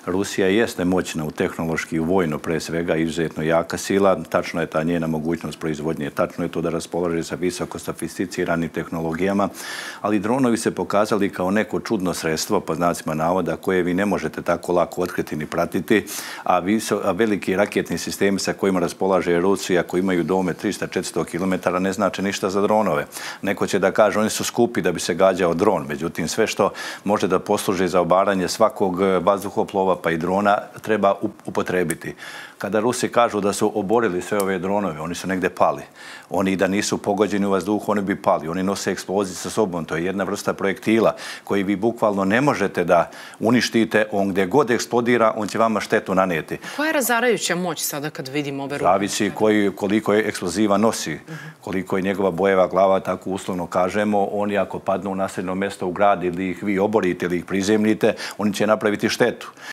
Rusija jeste moćna u tehnološki i vojno, pre svega, izuzetno jaka sila. Tačno je ta njena mogućnost proizvodnje. Tačno je to da raspolaže sa visoko sofisticiranim tehnologijama, ali dronovi se pokazali kao neko čudno sredstvo, po znacima navoda, koje vi ne možete tako lako otkriti ni pratiti, a veliki raketni sistemi sa kojima raspolaže Rusija, koji imaju dome 300-400 km, ne znači ništa za dronove. Neko će da kaže, oni su skupi da bi se gađao dron, međutim, sve što može da posluži za obaranje svakog vazduhoplova pa i drona treba upotrebiti. Kada Rusi kažu da su oborili sve ove dronove, oni su negde pali. Oni da nisu pogođeni u vazduhu, oni bi pali. Oni nose eksploziju sa sobom. To je jedna vrsta projektila koji vi bukvalno ne možete da uništite. On gdje god eksplodira, on će vama štetu nanijeti. Koja je razarajuća moć sada kad vidimo ove ruke? Zavisi koliko je eksploziva nosi, koliko je njegova bojeva glava, tako uslovno kažemo. Oni ako padnu u naseljeno mjesto u grad ili ih vi oborite ili ih prizemljite, oni će napraviti štetu.